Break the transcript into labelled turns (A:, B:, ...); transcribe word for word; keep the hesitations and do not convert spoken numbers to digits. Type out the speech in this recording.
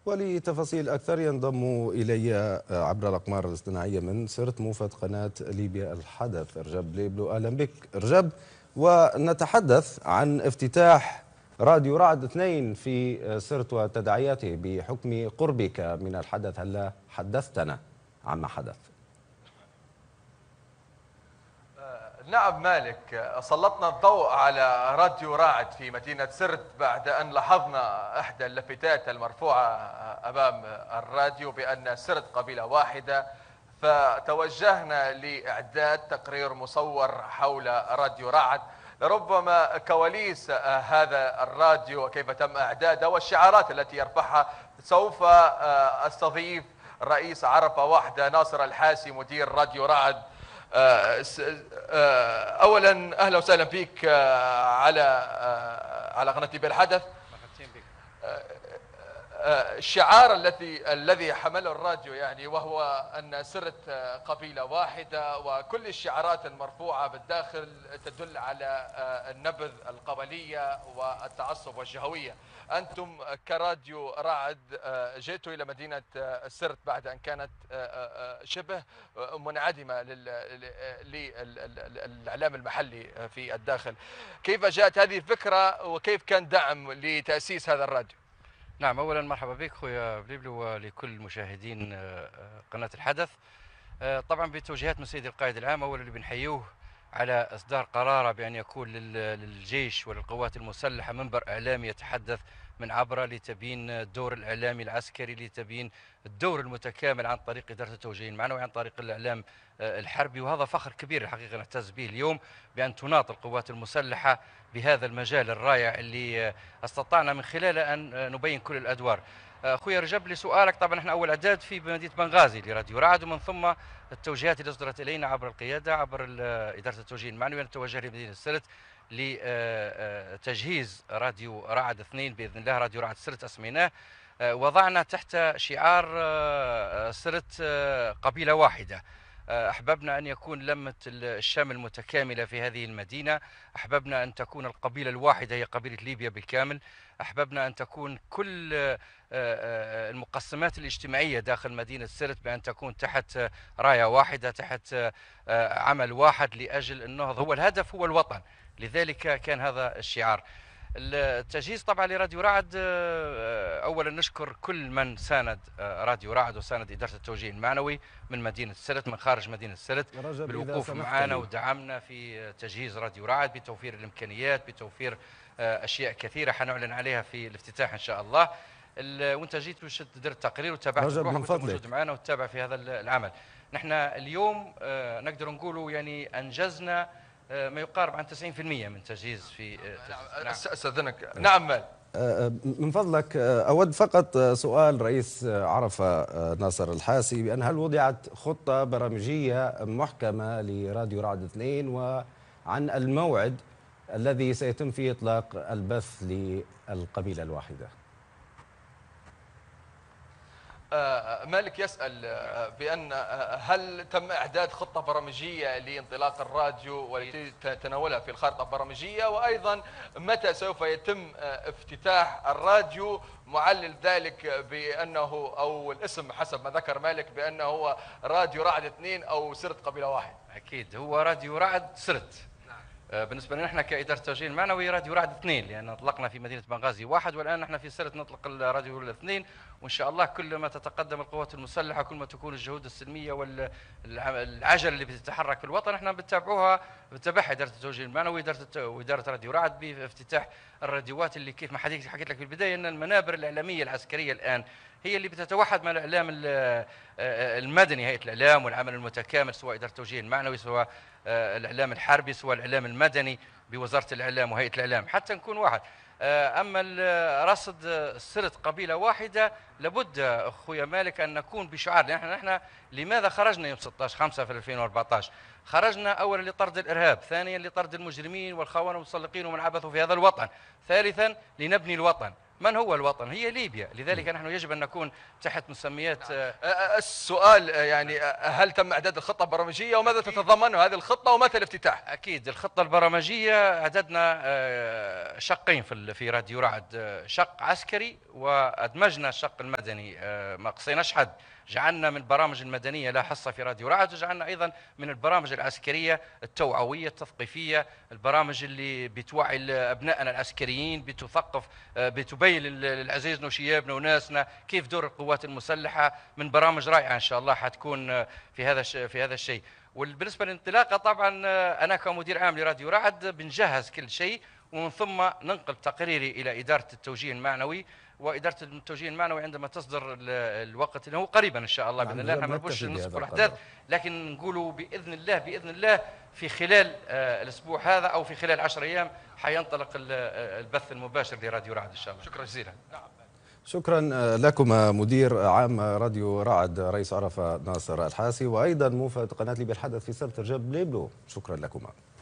A: ولتفاصيل أكثر ينضم إلي عبر الأقمار الاصطناعية من سرت موفد قناة ليبيا الحدث رجب ليبلو. أهلا بك رجب، ونتحدث عن افتتاح راديو رعد اثنين في سرت وتداعياته بحكم قربك من الحدث. هل حدثتنا عما حدث؟
B: نعم مالك، سلطنا الضوء على راديو راعد في مدينة سرت بعد أن لاحظنا إحدى اللافتات المرفوعة أمام الراديو بأن سرت قبيلة واحدة، فتوجهنا لإعداد تقرير مصور حول راديو راعد، لربما كواليس هذا الراديو وكيف تم إعداده والشعارات التي يرفعها. سوف أستضيف رئيس عرفة واحدة ناصر الحاسي مدير راديو راعد. اولا اهلا وسهلا فيك على على قناه ليبيا الحدث. الشعار الذي الذي حمله الراديو يعني وهو ان سرت قبيله واحده، وكل الشعارات المرفوعه بالداخل تدل على النبذ القبليه والتعصب والشهويه. انتم كراديو رعد جئتوا الى مدينه سرت بعد ان كانت شبه منعدمه للاعلام المحلي في الداخل. كيف جاءت هذه الفكره وكيف كان دعم لتاسيس هذا الراديو؟
C: نعم، أولا مرحبا بك خويا بليبلو ولكل مشاهدين قناة الحدث. طبعا بتوجيهات من سيد القائد العام، أولا اللي بنحيوه على إصدار قراره بأن يكون للجيش وللقوات المسلحة منبر إعلامي يتحدث من عبره لتبيين الدور الإعلامي العسكري، لتبيين الدور المتكامل عن طريق إدارة التوجيه المعنوي، عن طريق الإعلام الحربي. وهذا فخر كبير الحقيقة نعتز به اليوم بأن تناط القوات المسلحة بهذا المجال الرائع اللي استطعنا من خلاله أن نبين كل الأدوار. أخويا رجب لسؤالك، طبعا احنا أول إعداد في مدينة بنغازي لراديو رعد، ومن ثم التوجيهات اللي أصدرت إلينا عبر القيادة عبر إدارة التوجيه المعنوي نتوجه لمدينة سرت لتجهيز راديو رعد اثنين بإذن الله. راديو رعد سرت أسميناه، وضعنا تحت شعار سرت قبيلة واحدة. أحببنا أن يكون لمة الشام المتكاملة في هذه المدينة، أحببنا أن تكون القبيلة الواحدة هي قبيلة ليبيا بالكامل، أحببنا أن تكون كل المقسمات الاجتماعية داخل مدينة سرت بأن تكون تحت راية واحدة، تحت عمل واحد لأجل النهضة. هو الهدف هو الوطن، لذلك كان هذا الشعار. التجهيز طبعا لراديو رعد، اولا نشكر كل من ساند راديو رعد وساند اداره التوجيه المعنوي من مدينه سرت، من خارج مدينه سرت، بالوقوف معنا ودعمنا في تجهيز راديو رعد بتوفير الامكانيات، بتوفير اشياء كثيره حنعلن عليها في الافتتاح ان شاء الله. وانت جيت وشد درت تقرير وتابعت بروحك موجود معنا وتتابع في هذا العمل. نحن اليوم نقدر نقولوا يعني انجزنا ما يقارب عن تسعين بالمئة من تجهيز في
B: نعم. استاذنك. نعم مال.
A: من فضلك أود فقط سؤال رئيس عرفة ناصر الحاسي، بأن هل وضعت خطة برامجية محكمة لراديو رعد اثنين وعن الموعد الذي سيتم فيه إطلاق البث للقبيلة الواحدة؟
B: مالك يسأل بأن هل تم إعداد خطة برامجية لانطلاق الراديو والتي تتناولها في الخارطة البرامجية، وأيضا متى سوف يتم افتتاح الراديو، معلل ذلك بأنه أو الاسم حسب ما ذكر مالك بأنه هو راديو رعد اثنين أو سرت قبيلة واحد؟
C: أكيد هو راديو رعد سرت. بالنسبة لنا نحن كإدارة التوجيه المعنوي راديو رعد اثنين، لأن أطلقنا في مدينة بنغازي واحد، والآن نحن في سرت نطلق الراديو الاثنين. وإن شاء الله كل ما تتقدم القوات المسلحة، كل ما تكون الجهود السلمية والعجلة اللي بتتحرك في الوطن احنا بنتابعوها بتتابعها إدارة التوجيه المعنوي وإدارة راديو رعد بافتتاح الراديوات اللي كيف ما حكيت حكيت لك في البداية أن المنابر الإعلامية العسكرية الآن هي اللي بتتوحد مع الإعلام المدني، هيئة الإعلام والعمل المتكامل، سواء إدارة التوجيه المعنوي، سواء الإعلام الحربي، سواء الإعلام المدني بوزارة الإعلام وهيئة الإعلام، حتى نكون واحد. أما رصد سرت قبيلة واحدة لابد أخويا مالك أن نكون بشعار. نحن نحن لماذا خرجنا يوم ستة عشر خمسة في ألفين وأربعة عشر؟ خرجنا أولا لطرد الإرهاب، ثانيا لطرد المجرمين والخونة والمسلقين ومن عبثوا في هذا الوطن، ثالثا لنبني الوطن. من هو الوطن؟ هي ليبيا، لذلك نحن يجب أن نكون تحت مسميات.
B: السؤال يعني هل تم إعداد الخطة البرامجية وماذا تتضمن هذه الخطة ومتى الافتتاح؟
C: أكيد الخطة البرامجية أعددنا شقين في في راديو رعد، شق عسكري وأدمجنا الشق المدني، ما قصيناش حد، جعلنا من البرامج المدنية لا حصة في راديو رعد، وجعلنا أيضا من البرامج العسكرية التوعوية التثقيفية، البرامج اللي بتوعي أبنائنا العسكريين، بتثقف، بتبين للعزيزنا وشيابنا وناسنا كيف دور القوات المسلحة، من برامج رائعة إن شاء الله حتكون في هذا في هذا الشيء. وبالنسبة للانطلاقة طبعا أنا كمدير عام لراديو رعد بنجهز كل شيء، ومن ثم ننقل تقريري إلى إدارة التوجيه المعنوي، وإدارة التوجيه المعنوي عندما تصدر الوقت اللي هو قريبا إن شاء الله بإذن الله، نحن ما نبغوش نسبق الأحداث، لكن نقولوا بإذن الله بإذن الله في خلال الأسبوع هذا أو في خلال عشر أيام حينطلق البث المباشر لراديو رعد إن شاء الله. شكرا جزيلا.
A: شكرا لكم مدير عام راديو رعد رئيس عرفة ناصر الحاسي، وأيضا موفد قناة ليبيا الحدث في سرت رجب ليبلو، شكرا لكما.